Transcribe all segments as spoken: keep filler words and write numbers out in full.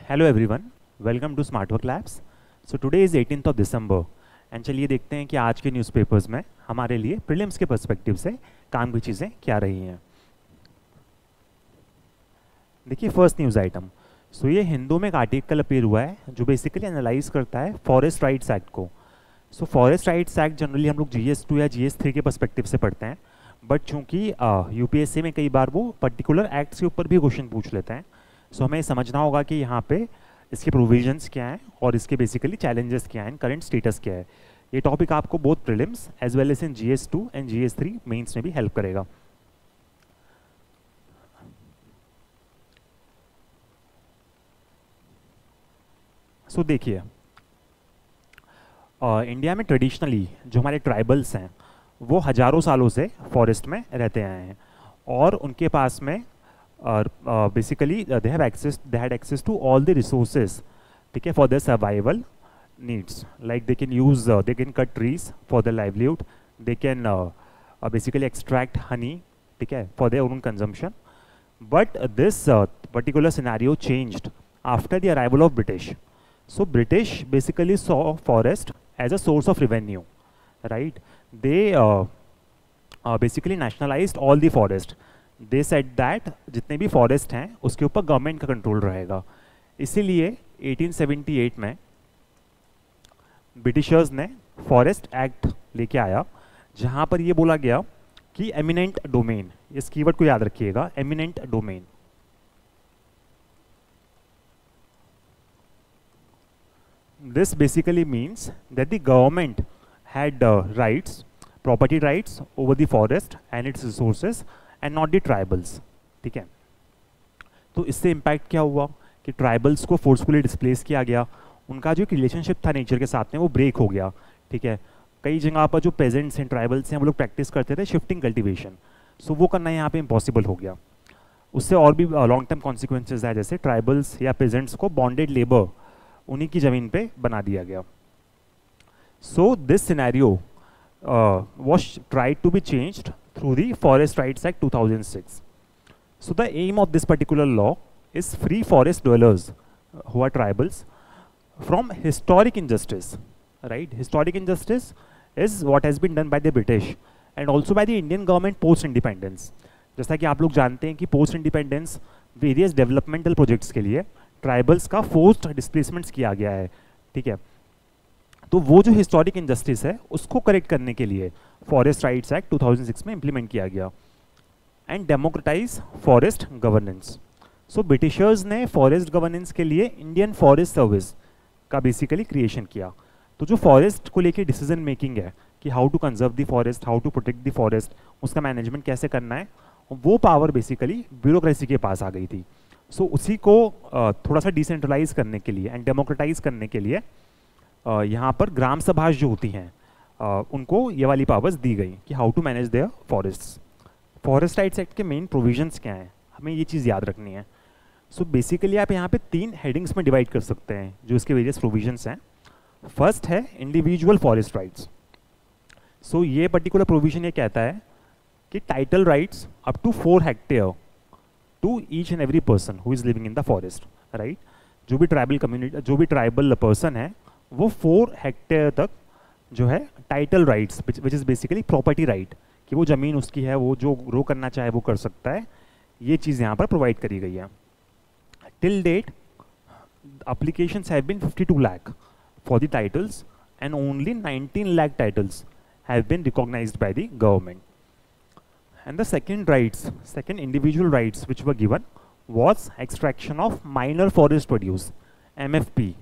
Hello everyone, welcome to smart work labs. So today is eighteenth of December and चलिए देखते हैं कि आज के न्यूज़पेपर्स में हमारे लिए प्रीलिम्स के पर्सपेक्टिव से काम की चीज़ें क्या रही हैं। देखिए फर्स्ट न्यूज़ आइटम, सो ये हिंदू में एक आर्टिकल अपीयर हुआ है जो बेसिकली एनालाइज करता है फॉरेस्ट राइट्स एक्ट को। So forest rights act generally हम लोग जी एस टू या जी एस थ्री के पर्सपेक्टिव से पढ़ते हैं, बट चूंकि यूपीएससी में कई बार वो पर्टिकुलर एक्ट्स के ऊपर भी क्वेश्चन पूछ लेते हैं, सो so, हमें समझना होगा कि यहाँ पे इसके प्रोविजंस क्या हैं और इसके बेसिकली चैलेंजेस क्या हैं, करंट स्टेटस क्या है। ये टॉपिक आपको both prelims as well as in G S two and G S three mains में भी हेल्प करेगा। सो so, देखिए इंडिया में ट्रेडिशनली जो हमारे ट्राइबल्स हैं वो हजारों सालों से फॉरेस्ट में रहते आए हैं और उनके पास में और basically they have access they had access to all the resources, ठीक है, for their survival needs. Like they can use they can cut trees for their livelihood, they can basically extract honey, ठीक है, for their own consumption. But this particular scenario changed after the arrival of British. So British basically saw forest as a source of revenue, right. They basically nationalised all the forest. They said that जितने भी forest हैं उसके ऊपर government का control रहेगा। इसीलिए eighteen seventy eight में Britishers ने फॉरेस्ट एक्ट लेके आया जहां पर ये बोला गया कि एमिनेंट डोमेन, इस कीवर्ड को याद रखिएगा, eminent domain. This basically means that the government had rights, property rights over the forest and its resources and not the tribals, ठीक है। तो इससे इम्पैक्ट क्या हुआ कि ट्राइबल्स को फोर्सफुली डिस्प्लेस किया गया, उनका जो एक रिलेशनशिप था नेचर के साथ में वो ब्रेक हो गया, ठीक है। कई जगह पर जो पेजेंट्स हैं, ट्राइबल्स हैं, वो लोग प्रैक्टिस करते थे शिफ्टिंग कल्टिवेशन, सो वो करना यहाँ पे इम्पॉसिबल हो गया। उससे और भी लॉन्ग टर्म कॉन्सिक्वेंसेज है, जैसे ट्राइबल्स या पेजेंट्स को बॉन्डेड लेबर उन्हीं की ज़मीन पे बना दिया गया। So this scenario was tried to be changed through the Forest Rights Act two thousand six. So the aim of this particular law is free forest dwellers uh, who are tribals from historic injustice, right? Historic injustice is what has been done by the British and also by the Indian government post independence. जैसा कि आप लोग जानते हैं कि post independence various developmental projects के लिए tribals का फोर्स्ड डिस्प्लेसमेंट्स किया गया है, ठीक है। तो वो जो हिस्टोरिक इनजस्टिस है उसको करेक्ट करने के लिए forest rights act two thousand six में इंप्लीमेंट किया गया and democratise forest governance. So Britishers ने फॉरेस्ट गवर्नेंस के लिए इंडियन फॉरेस्ट सर्विस का बेसिकली क्रिएशन किया। तो जो फॉरेस्ट को लेके डिसीजन मेकिंग है कि how to conserve the forest, how to protect the forest, उसका मैनेजमेंट कैसे करना है, वो पावर बेसिकली ब्यूरोक्रेसी के पास आ गई थी। सो so, उसी को uh, थोड़ा सा डिसेंट्रलाइज करने के लिए एंड डेमोक्रेटाइज करने के लिए Uh, यहाँ पर ग्राम सभा जो होती हैं uh, उनको ये वाली पावर्स दी गई कि how to manage their forests. Forest rights act के मेन प्रोविजंस क्या हैं, हमें ये चीज़ याद रखनी है। सो so बेसिकली आप यहाँ पे तीन हेडिंग्स में डिवाइड कर सकते हैं जो इसके वेरियस प्रोविजंस हैं। फर्स्ट है इंडिविजुअल फॉरेस्ट राइट्स। सो ये पर्टिकुलर प्रोविजन ये कहता है कि title rights up to four hectare to each and every person who is living in the forest, right. जो भी ट्राइबल कम्युनिटी, जो भी ट्राइबल पर्सन है वो फोर हेक्टेयर तक जो है title rights which is basically property right, कि वो ज़मीन उसकी है, वो जो ग्रो करना चाहे वो कर सकता है, ये चीज़ यहाँ पर प्रोवाइड करी गई है। Till date applications have been fifty-two lakh for the titles and only nineteen lakh titles have been recognized by the government. And the second rights, second individual rights which were given was extraction of minor forest produce, M F P.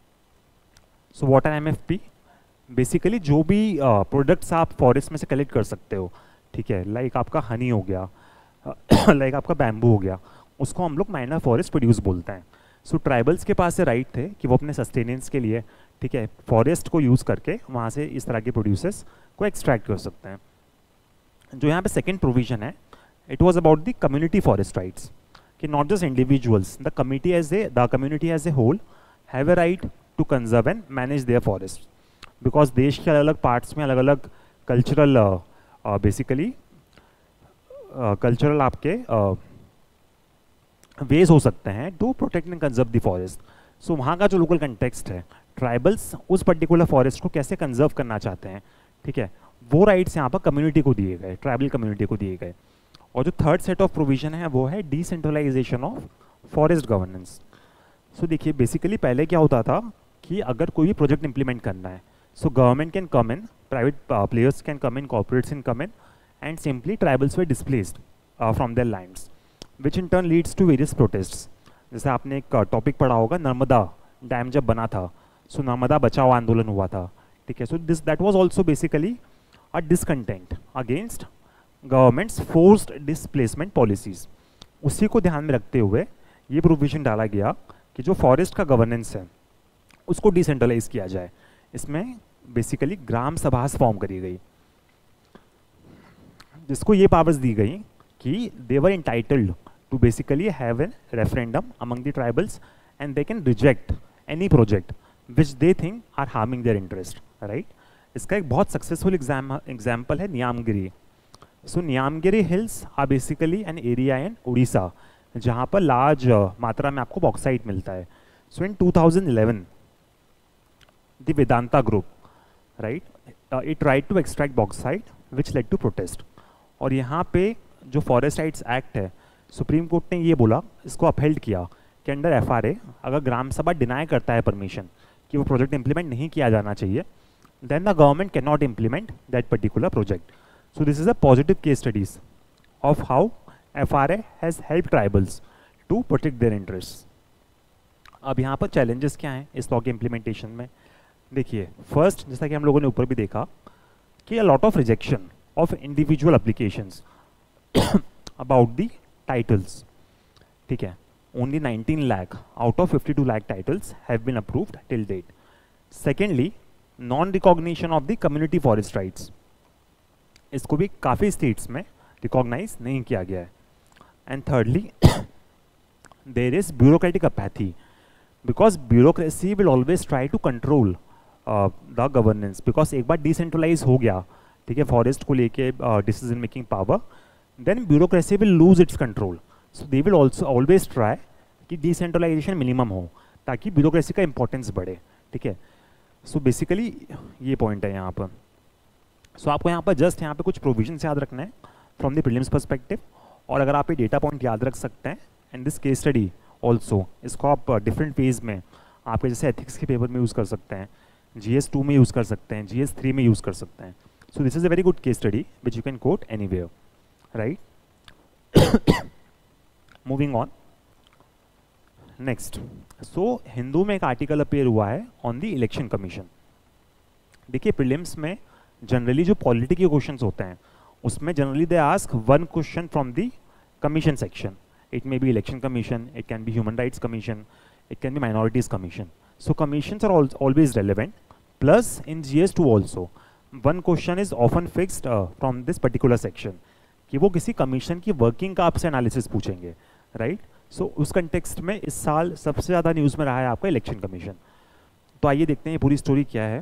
So what are M F P? Basically जो भी products uh, आप forest में से collect कर सकते हो, ठीक है, लाइक like आपका हनी हो गया, लाइक like आपका बैम्बू हो गया, उसको हम लोग माइनर फॉरेस्ट प्रोड्यूस बोलते हैं। सो so, ट्राइबल्स के पास से राइट थे कि वो अपने सस्टेनेंस के लिए, ठीक है, फॉरेस्ट को यूज़ करके वहाँ से इस तरह के प्रोड्यूसेस को एक्सट्रैक्ट कर सकते हैं। जो यहाँ पे सेकेंड प्रोविजन है, it was about the community forest rights, कि not just individuals, the community as a the community as a whole have a right to conserve and manage their forest, because देश के अलग अलग parts में अलग अलग cultural basically cultural आपके ways हो सकते हैं to protect and conserve the forest. So वहाँ का जो लोकल कंटेक्स्ट है, ट्राइबल्स उस पर्टिकुलर फॉरेस्ट को कैसे कंजर्व करना चाहते हैं, ठीक है, वो राइट्स यहाँ पर कम्युनिटी को दिए गए, ट्राइबल कम्युनिटी को दिए गए। और जो थर्ड सेट ऑफ प्रोविजन है वो है decentralisation of forest governance. So देखिए बेसिकली पहले क्या होता था कि अगर कोई भी प्रोजेक्ट इंप्लीमेंट करना है, so government can come in, private players can come in, corporates can come in, and simply tribals were displaced from their lands, which in turn leads to various protests. जैसे आपने एक topic uh, पढ़ा होगा, Narmada dam जब बना था, सो so Narmada बचाओ आंदोलन हुआ था, ठीक है। So this that was also basically a discontent against governments forced displacement policies. उसी को ध्यान में रखते हुए ये प्रोविजन डाला गया कि जो फॉरेस्ट का गवर्नेंस है उसको डिसेंट्रलाइज किया जाए। इसमें बेसिकली ग्राम सभास फॉर्म करी गई, जिसको ये पावर्स दी गई कि they were entitled to basically have an referendum among the tribals and they can reject any project which they think are harming their interest, right. इसका एक बहुत सक्सेसफुल एग्जाम एग्जाम्पल है Niyamgiri. So Niyamgiri hills are basically an area in Odisha जहाँ पर large uh, मात्रा में आपको bauxite मिलता है। So in two thousand eleven the Vedanta group, right, it tried to extract bauxite which led to protest. और यहाँ पे जो फॉरेस्ट राइट्स एक्ट है, सुप्रीम कोर्ट ने ये बोला, इसको अपहेल्ड किया कि अंडर एफ आर ए अगर ग्राम सभा डिनाई करता है परमिशन कि वो प्रोजेक्ट इंप्लीमेंट नहीं किया जाना चाहिए, then the government can not implement that particular project. So this is a positive case studies of how F R A has help tribals to protect their interest. अब यहाँ पर challenges क्या हैं इस लॉ के इम्प्लीमेंटेशन में? देखिए, first, जैसा कि हम लोगों ने ऊपर भी देखा कि a lot of rejection of individual applications about the titles, ठीक है। Only nineteen lakh out of fifty two lakh titles have been approved till date. Secondly, non recognition of the community forest rights, इसको भी काफ़ी स्टेट्स में recognise नहीं किया गया है। And thirdly, there is bureaucratic apathy, because bureaucracy will always try to control the governance, because एक बार डिसेंट्रलाइज हो गया, ठीक है, फॉरेस्ट को लेके decision making power, then bureaucracy will lose its control. So they will also always try कि decentralisation minimum हो ताकि ब्यूरोक्रेसी का इंपॉर्टेंस बढ़े, ठीक है। सो बेसिकली ये पॉइंट है यहाँ पर। सो so, आपको यहाँ पर जस्ट यहाँ पे कुछ प्रोविजंस याद रखना है फ्रॉम द प्रीलिम्स पर्सपेक्टिव, और अगर आप ये डेटा पॉइंट याद रख सकते हैं and this case study also, इसको आप डिफरेंट फेज में आपके जैसे एथिक्स के पेपर में यूज़ कर सकते हैं, जी एस टू में यूज़ कर सकते हैं, जी एस थ्री में यूज़ कर सकते हैं। So this is a very good case study which you can quote anywhere, right. Moving on next. So Hindu में एक आर्टिकल अपेयर हुआ है ऑन द इलेक्शन कमीशन। देखिए, प्रीलिम्स में जनरली जो पॉलिटी के क्वेश्चंस होते हैं उसमें generally they ask one question from the commission section. It may be election commission, it can be human rights commission, it can be minorities commission. So commissions are always relevant, plus in G S two also one question is often fixed from this particular section कि वो किसी commission की working का आपसे analysis पूछेंगे, right. सो उस context में इस साल सबसे ज़्यादा न्यूज़ में रहा है आपका इलेक्शन कमीशन। तो आइए देखते हैं ये पूरी स्टोरी क्या है।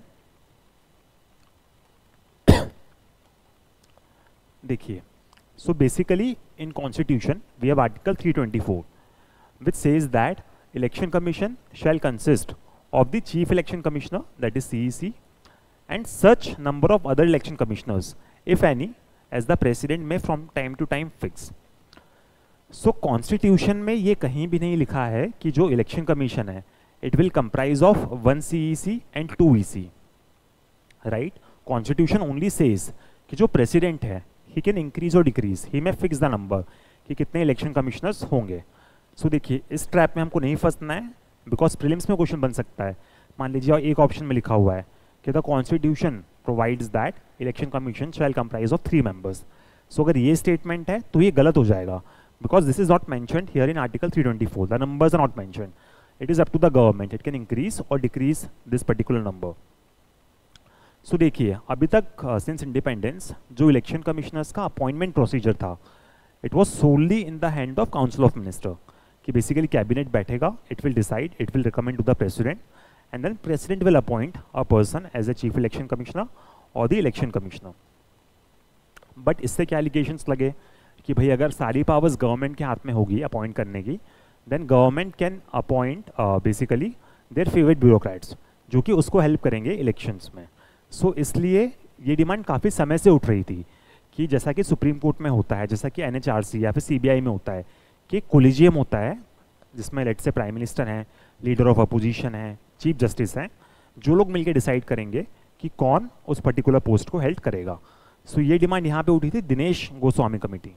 देखिए, so basically in constitution we have article three twenty four which says that election commission shall consist of the chief election commissioner, that is C E C, and such number of other election commissioners, if any, as the president may from time to time fix. So constitution में ये कहीं भी नहीं लिखा है कि जो election commission है it will comprise of one C E C and two E C, right? Constitution only says कि जो president है he can increase or decrease, he may fix the number कि कितने election commissioners होंगे। So देखिए, इस trap में हमको नहीं फंसना है, because prelims में क्वेश्चन बन सकता है। मान लीजिए एक ऑप्शन में लिखा हुआ है कि the constitution provides that election commission shall comprise of three members. So अगर ये स्टेटमेंट है तो ये गलत हो जाएगा, because this is not mentioned here in article three twenty four, the numbers are not mentioned, it is up to the government, it can increase और decrease this particular number. So देखिए, अभी तक सिंस uh, इंडिपेंडेंस जो election commissioners का appointment procedure था, it was solely in the hand of council of minister, कि basically cabinet बैठेगा, it will decide, it will recommend to the president, and then president will appoint a person as a chief election commissioner or the election commissioner. But इससे क्या allegations लगे कि भाई अगर सारी powers government के हाथ में होगी अपॉइंट करने की, then government can appoint basically their favourite bureaucrats जो कि उसको हेल्प करेंगे इलेक्शंस में. सो so, इसलिए ये डिमांड काफ़ी समय से उठ रही थी कि जैसा कि सुप्रीम कोर्ट में होता है, जैसा कि एन एच आर सी या फिर सी बी आई में होता है कि कोलिजियम होता है जिसमें लेट से प्राइम मिनिस्टर हैं, लीडर ऑफ अपोजिशन है, चीफ जस्टिस हैं, जो लोग मिलकर डिसाइड करेंगे कि कौन उस पर्टिकुलर पोस्ट को हेल्प करेगा. सो so, ये डिमांड यहाँ पे उठी थी Dinesh Goswami committee.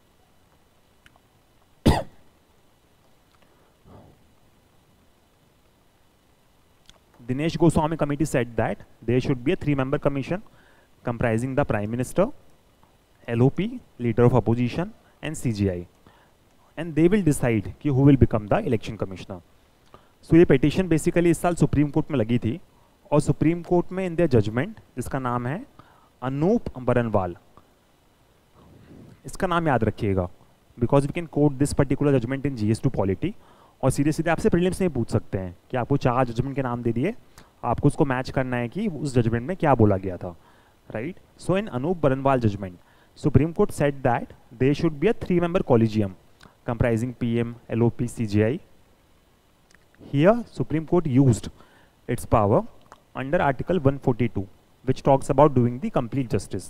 Dinesh Goswami committee said that there should be a three-member commission comprising the Prime Minister, L O P, Leader of Opposition, and C G I, and they will decide कि who will become the election commissioner. So ये petition basically इस साल supreme court में लगी थी और supreme court में इन their judgment जिसका नाम है अनूप बरनवाल, इसका नाम याद रखिएगा because we can quote this particular judgement in G S two polity. और सीधे सीधे आपसे प्रीलिम्स नहीं पूछ सकते हैं कि आपको चार जजमेंट के नाम दे दिए, आपको उसको मैच करना है कि उस जजमेंट में क्या बोला गया था, right. So in Anoop Barnwal judgement supreme court said that there should be a three member collegium comprising PM, LOP, CJI. Here supreme court used its power under article one forty two which talks about doing the complete justice.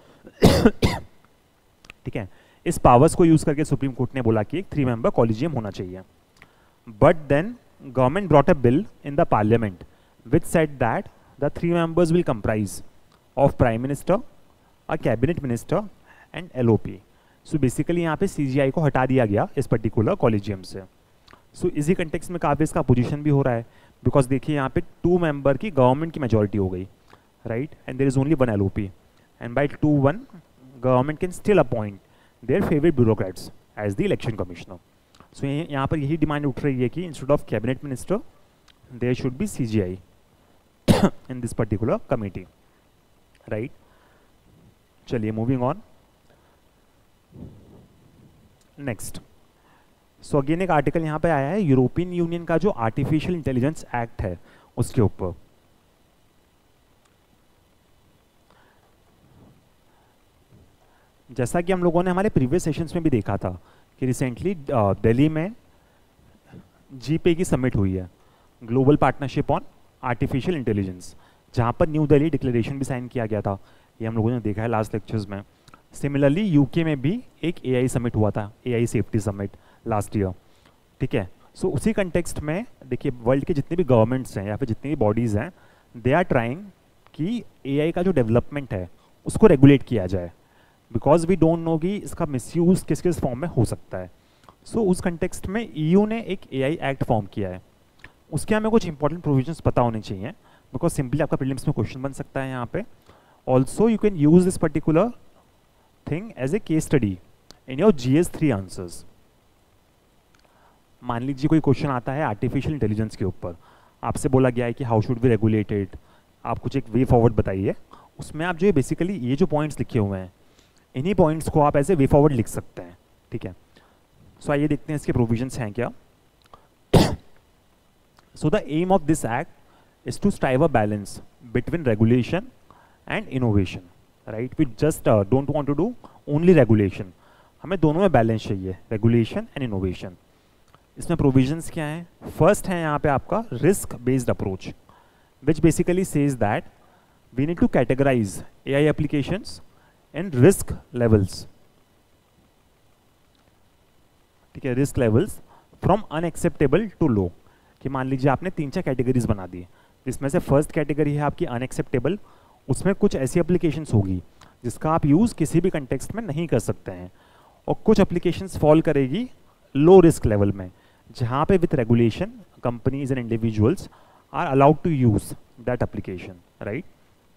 ठीक है, इस powers को use करके supreme court ने बोला कि एक three member collegium होना चाहिए. But then government brought a bill in the parliament which said that the three members will comprise of prime minister, a cabinet minister and LOP. So basically यहाँ पे CGI को हटा दिया गया इस particular collegium से. सो so, इसी context में काफ़ी इसका अपोजिशन भी हो रहा है बिकॉज देखिए यहाँ पे टू मेंबर की गवर्नमेंट की मेजोरिटी हो गई, right, and there is only one L O P, and by two one government can still appoint their favorite bureaucrats as the election commissioner. So यहाँ पर यही डिमांड उठ रही है कि instead of cabinet minister there should be C G I in this particular committee, right. चलिए moving on next. So again एक article यहाँ पे आया है यूरोपियन यूनियन का जो आर्टिफिशियल इंटेलिजेंस एक्ट है उसके ऊपर. जैसा कि हम लोगों ने हमारे प्रीवियस सेशंस में भी देखा था कि रिसेंटली दिल्ली में जीपे की समिट हुई है, global partnership on artificial intelligence, जहां पर न्यू दिल्ली डिक्लेरेशन भी साइन किया गया था. ये हम लोगों ने देखा है लास्ट लेक्चर्स में. सिमिलरली यूके में भी एक एआई समिट हुआ था, AI safety summit last year. ठीक है, सो so, उसी कंटेक्स्ट में देखिए वर्ल्ड के जितने भी गवर्नमेंट्स हैं या फिर जितनी भी बॉडीज़ हैं दे आर ट्राइंग कि एआई का जो डेवलपमेंट है उसको रेगुलेट किया जाए बिकॉज वी डोंट नो कि इसका मिसयूज़ किस किस फॉर्म में हो सकता है. सो so, उस कंटेक्स्ट में ईयू ने एक एआई एक्ट फॉर्म किया है. उसके हमें कुछ इंपॉर्टेंट प्रोविजंस पता होने चाहिए बिकॉज सिंपली आपका प्रीलिम्स में क्वेश्चन बन सकता है यहाँ पे. Also you can use this particular thing as a case study in your G S three answers. मान लीजिए कोई क्वेश्चन आता है आर्टिफिशियल इंटेलिजेंस के ऊपर, आपसे बोला गया है कि हाउ शुड बी रेगुलेटेड, आप कुछ एक वे फॉरवर्ड बताइए. उसमें आप जो है बेसिकली ये जो पॉइंट्स लिखे हुए हैं इन्हीं पॉइंट्स को आप ऐसे वे फॉरवर्ड लिख सकते हैं. ठीक है, सो आइए देखते हैं इसके प्रोविजंस हैं क्या. So the aim of this act is to strive a balance between regulation and innovation, right. We just don't want to do only regulation, हमें दोनों में बैलेंस चाहिए, रेगुलेशन एंड इनोवेशन. इसमें प्रोविजंस क्या हैं? फर्स्ट है यहाँ पे आपका risk based approach which basically says that we need to categorise AI applications and risk levels. ठीक है, risk levels from unacceptable to low. कि मान लीजिए आपने तीन चार कैटेगरीज बना दी, जिसमें से फर्स्ट कैटेगरी है आपकी अनएक्सेप्टेबल. उसमें कुछ ऐसी एप्लीकेशंस होगी जिसका आप यूज़ किसी भी कंटेक्स्ट में नहीं कर सकते हैं, और कुछ एप्लीकेशंस फॉल करेगी लो रिस्क लेवल में, जहाँ पे with regulation companies and individuals are allowed to use that application, right.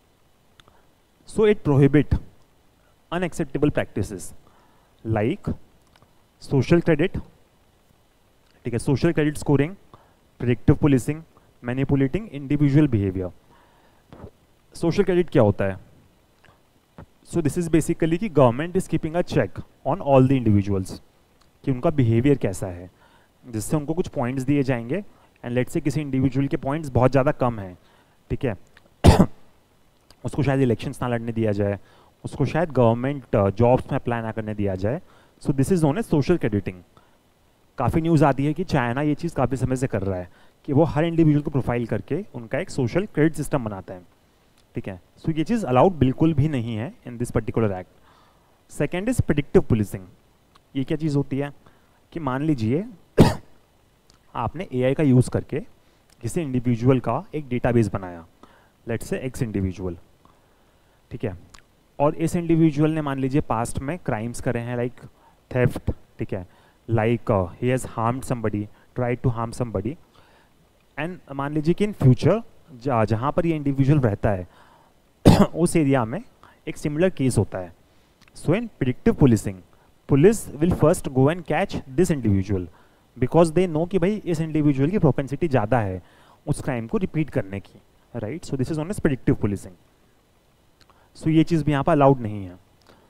So it prohibit unacceptable practices like social credit, ठीक है, social credit scoring, predictive policing, manipulating individual behavior. social credit क्या होता है? so this is basically कि government is keeping a check on all the individuals कि उनका behavior कैसा है, जिससे उनको कुछ points दिए जाएंगे and let's say किसी individual के points बहुत ज़्यादा कम हैं, ठीक है, उसको शायद elections ना लड़ने दिया जाए, उसको शायद गवर्नमेंट जॉब्स में अप्लाई ना करने दिया जाए. So this is known as social crediting. काफ़ी न्यूज़ आती है कि चाइना ये चीज़ काफ़ी समय से कर रहा है कि वो हर इंडिविजुअल को प्रोफाइल करके उनका एक सोशल क्रेडिट सिस्टम बनाता है, ठीक है। सो so, ये चीज़ अलाउड बिल्कुल भी नहीं है in this particular act. Second is predictive policing. ये क्या चीज़ होती है कि मान लीजिए आपने एआई का यूज़ करके किसी इंडिविजुअल का एक डेटाबेस बनाया, लेट्स से एक्स इंडिविजुअल, ठीक है, और इस इंडिविजुअल ने मान लीजिए पास्ट में क्राइम्स करे हैं लाइक थेफ्ट, ठीक है, like he has harmed somebody, tried to harm somebody, and मान लीजिए कि इन फ्यूचर जहाँ पर ये इंडिविजुअल रहता है उस एरिया में एक सिमिलर केस होता है। So in predictive policing, police will first go and catch this individual because they know कि भाई इस इंडिविजुअल की प्रोपेंसिटी ज़्यादा है उस क्राइम को रिपीट करने की, right. So this is known as predictive policing. So ये चीज़ भी यहाँ पर अलाउड नहीं है।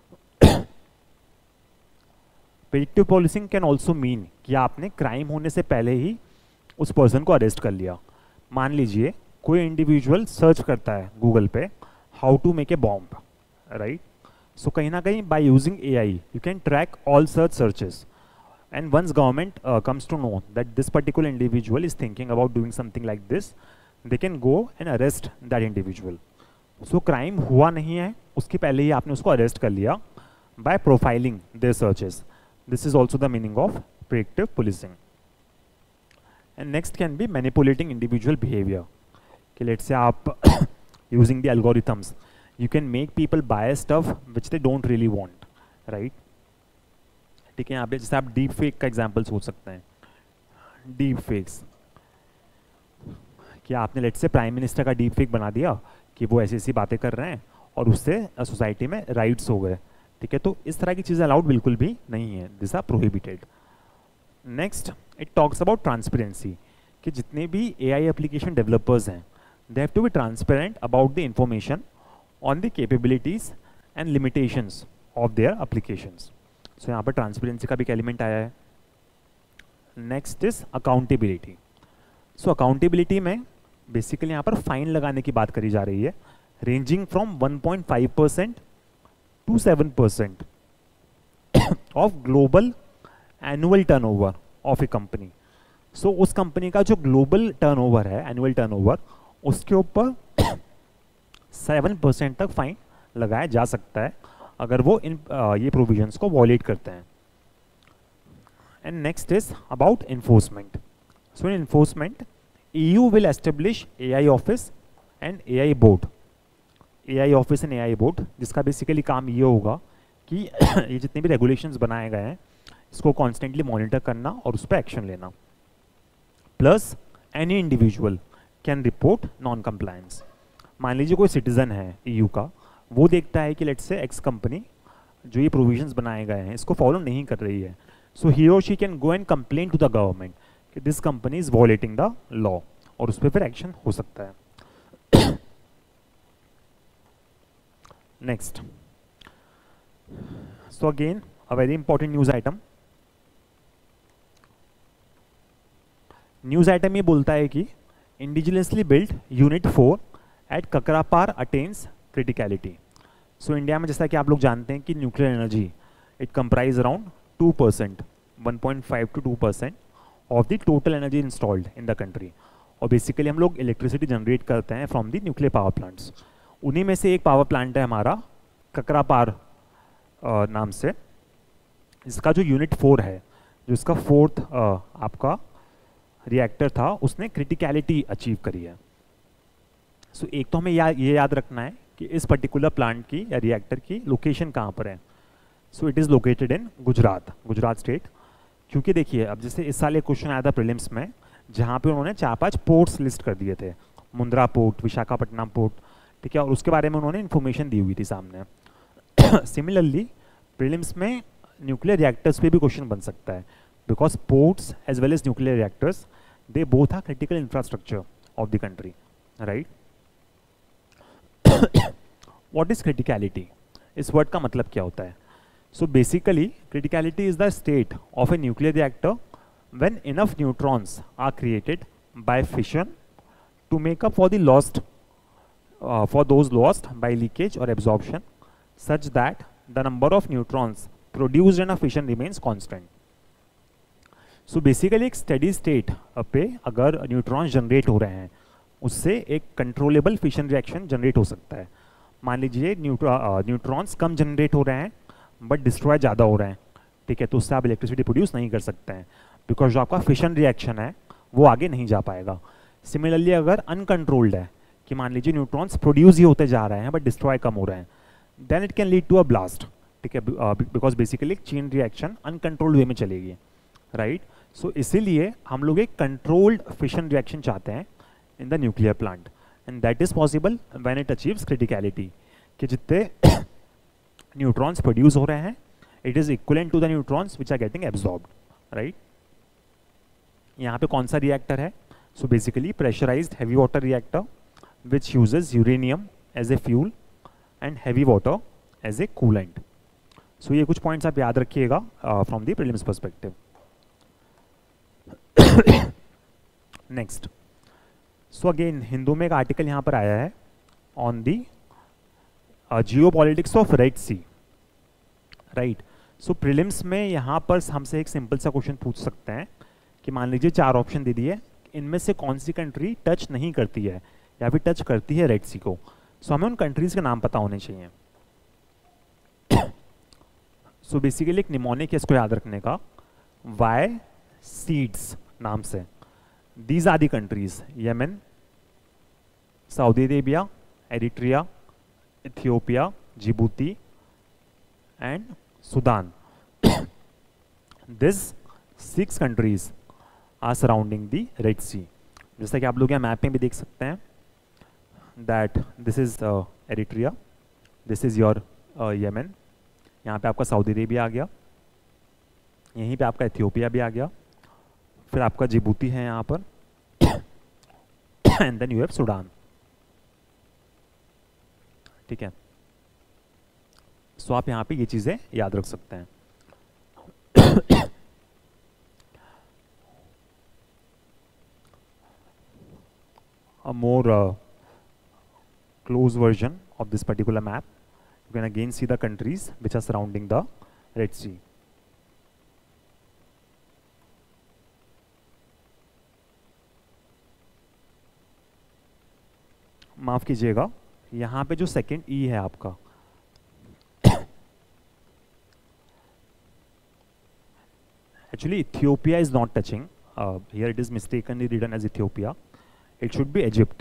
Predictive policing can also mean कि आपने क्राइम होने से पहले ही उस पर्सन को अरेस्ट कर लिया। मान लीजिए कोई इंडिविजुअल सर्च करता है गूगल पे how to make a bomb, right. So कहीं ना कहीं by using AI you can track all search searches, and once government uh, comes to know that this particular individual is thinking about doing something like this, they can go and arrest that individual. So crime हुआ नहीं है उसके पहले ही आपने उसको arrest कर लिया by profiling their searches. This is also the meaning of predictive policing. And next can be manipulating individual behavior. Okay, let's say आप using the algorithms, you can make people buy stuff which they don't really want, right? ठीक है, यहाँ पे जैसे आप deep fake का example सोच सकते हैं। डीप फेक्स कि आपने लेट से प्राइम मिनिस्टर का डीप फेक बना दिया कि वो ऐसी ऐसी बातें कर रहे हैं और उससे सोसाइटी में राइट्स हो गए, ठीक है। तो इस तरह की चीज़ें अलाउड बिल्कुल भी नहीं है, this are prohibited. Next it talks about transparency कि जितने भी एआई एप्लीकेशन डेवलपर्स हैं they have to be transparent about the information on the capabilities and limitations of their applications. So यहाँ पर ट्रांसपेरेंसी का भी एक एलिमेंट आया है। Next is accountability. So accountability में बेसिकली यहाँ पर फाइन लगाने की बात करी जा रही है, ranging from one point five percent to seven percent of global annual turnover of a company. So उस कंपनी का जो ग्लोबल टर्नओवर है, एनुअल टर्नओवर, उसके ऊपर सेवन परसेंट तक फाइन लगाया जा सकता है अगर वो इन uh, ये प्रोविजंस को वॉलेट करते हैं। And next is about enforcement. So in enforcement EU will establish AI office and AI board. AI office and AI board जिसका बेसिकली काम ये होगा कि ये जितने भी रेगुलेशंस बनाए गए हैं इसको कॉन्स्टेंटली मॉनिटर करना और उस पर एक्शन लेना। Plus any individual can report non compliance. मान लीजिए कोई सिटीजन है ईयू का, वो देखता है कि लेट्स से एक्स कंपनी जो ये प्रोविजंस बनाए गए हैं इसको फॉलो नहीं कर रही है, सो ही और she can go and complain to the government कि this company is violating the law, और उस पर फिर एक्शन हो सकता है। Next, so again a very important news item. News item ये बोलता है कि indigenously built unit four at Kakrapar attains criticality. So India में जैसा कि आप लोग जानते हैं कि nuclear energy it comprise around two percent, one point five to to percent of the total energy installed in the country. और बेसिकली हम लोग इलेक्ट्रिसिटी जनरेट करते हैं from the nuclear power plants. उन्हीं में से एक पावर प्लांट है हमारा ककरापार नाम से, इसका जो यूनिट फोर है, जो इसका फोर्थ आपका रिएक्टर था, उसने क्रिटिकलिटी अचीव करी है। सो so, एक तो हमें या, ये याद रखना है कि इस पर्टिकुलर प्लांट की या रिएक्टर की लोकेशन कहाँ पर है। So it is located in Gujarat, Gujarat state. क्योंकि देखिए अब जैसे इस साल एक क्वेश्चन आया था प्रीलिम्स में जहाँ पे उन्होंने चार पांच पोर्ट्स लिस्ट कर दिए थे, मुंद्रा पोर्ट, विशाखापट्टनम पोर्ट, ठीक है, और उसके बारे में उन्होंने इन्फॉर्मेशन दी हुई थी सामने। सिमिलरली प्रीलिम्स में न्यूक्लियर रिएक्टर्स पे भी क्वेश्चन बन सकता है, because ports as well as nuclear reactors they both are critical infrastructure of the country, right. What is criticality? इस वर्ड का मतलब क्या होता है? So basically, criticality is the state of a nuclear reactor when enough neutrons are created by fission to make up for the lost, uh, for those lost by leakage or absorption, such that the number of neutrons produced in a fission remains constant. So basically एक steady state पे अगर neutrons generate हो रहे हैं उससे एक controllable fission reaction generate हो सकता है। मान लीजिए न्यूट्रॉन्स कम जनरेट हो रहे हैं बट डिस्ट्रॉय ज़्यादा हो रहे हैं, ठीक है, तो उससे आप इलेक्ट्रिसिटी प्रोड्यूस नहीं कर सकते हैं बिकॉज जो आपका फिशन रिएक्शन है वो आगे नहीं जा पाएगा। सिमिलरली अगर अनकंट्रोल्ड है कि मान लीजिए न्यूट्रॉन्स प्रोड्यूस ही होते जा रहे हैं बट डिस्ट्रॉय कम हो रहे हैं, then it can lead to a blast, ठीक है, बिकॉज बेसिकली एक चेन रिएक्शन अनकंट्रोल्ड वे में चलेगी, राइट। सो इसीलिए हम लोग एक कंट्रोल्ड फिशन रिएक्शन चाहते हैं in the nuclear plant and that is possible when it achieves criticality, कि जितने न्यूट्रॉन्स प्रोड्यूस हो रहे हैं it is equivalent to the neutrons which are getting absorbed, right. यहाँ पे कौन सा रिएक्टर है? So basically pressurised heavy water reactor which uses uranium as a fuel and heavy water as a coolant. सो ये कुछ पॉइंट्स आप याद रखिएगा from the prelims perspective. Next, so again Hindu में एक आर्टिकल यहाँ पर आया है on the geopolitics of Red Sea, right. So prelims में यहाँ पर हमसे एक सिंपल सा क्वेश्चन पूछ सकते हैं कि मान लीजिए चार ऑप्शन दे दिए, इनमें से कौन सी कंट्री टच नहीं करती है या फिर टच करती है रेड सी को। सो हमें उन कंट्रीज के नाम पता होने चाहिए। सो बेसिकली एक निमोनिक है इसको याद रखने का, वाई सीड्स नाम से। These are the countries, Yemen, Saudi Arabia, Eritrea, Ethiopia, Djibouti and Sudan. This six countries are surrounding the Red Sea. जैसा कि आप लोग यहाँ मैप में भी देख सकते हैं that this is Eritrea, this is your Yemen, यहाँ पे आपका सऊदी अरेबिया आ गया, यहीं पे आपका इथियोपिया भी आ गया, फिर आपका जिबूती है यहाँ पर and then you have Sudan, ठीक है। सो आप यहाँ पे ये चीज़ें याद रख सकते हैं। A more uh, close version of this particular map, you can again see the countries which are surrounding the Red Sea. माफ कीजिएगा, यहाँ पे जो सेकेंड ई है आपका actually Ethiopia is not touching, uh, here it is mistakenly written as Ethiopia, it should be Egypt.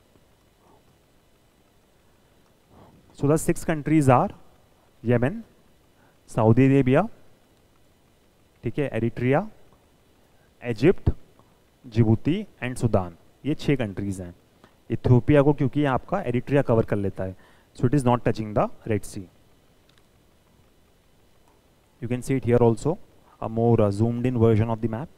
So the six countries are Yemen, Saudi Arabia, ठीक है, Eritrea, Egypt, Djibouti and Sudan, ये छह countries हैं। Ethiopia को क्योंकि आपका Eritrea cover कर लेता है, so it is not touching the Red Sea. You can see it here also, a more uh, zoomed in version of the map.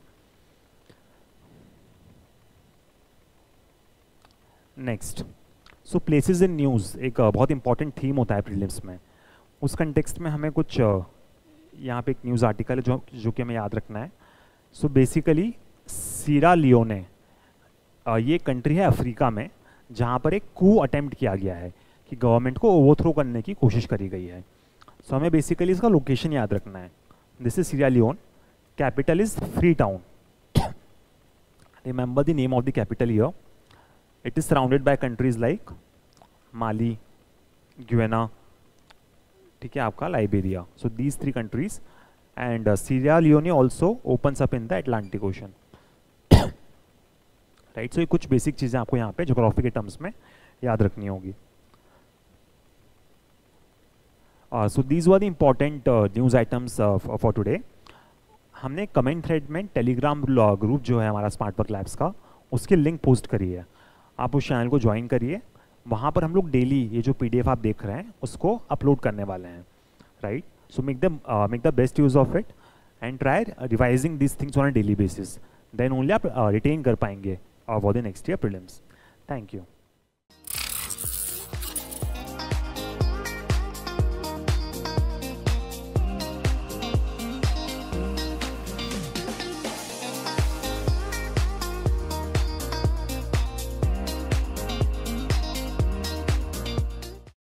Next, so places in news एक uh, बहुत important theme होता है prelims में। उस context में हमें कुछ uh, यहाँ पे एक न्यूज़ आर्टिकल है जो जो कि हमें याद रखना है। So so basically Sierra Leone uh, ये कंट्री है अफ्रीका में जहाँ पर एक कू अटेम्प्ट किया गया है कि गवर्नमेंट को ओवरथ्रो करने की कोशिश करी गई है। सो so हमें बेसिकली इसका लोकेशन याद रखना है। This is Sierra Leone. Capital is Freetown. Remember the name of the capital here. It is surrounded by countries like Mali, Guyana, ठीक है, आपका Liberia. So these three countries, and uh, Sierra Leone also opens up in the Atlantic Ocean. Right. So ये कुछ basic चीज़ें आपको यहाँ पे geography के टर्म्स में याद रखनी होगी। Uh, so these were the important uh, news items uh, for today. हमने कमेंट थ्रेड में टेलीग्राम ग्रुप जो है हमारा स्मार्ट वर्क लैब्स का, उसकी लिंक पोस्ट करी है, आप उस चैनल को ज्वाइन करिए। वहाँ पर हम लोग डेली ये जो पीडीएफ आप देख रहे हैं उसको अपलोड करने वाले हैं, right. So make the make the best use of it and try revising this things on a daily basis, then only आप रिटेन कर पाएंगे for the next year prelims. Thank you.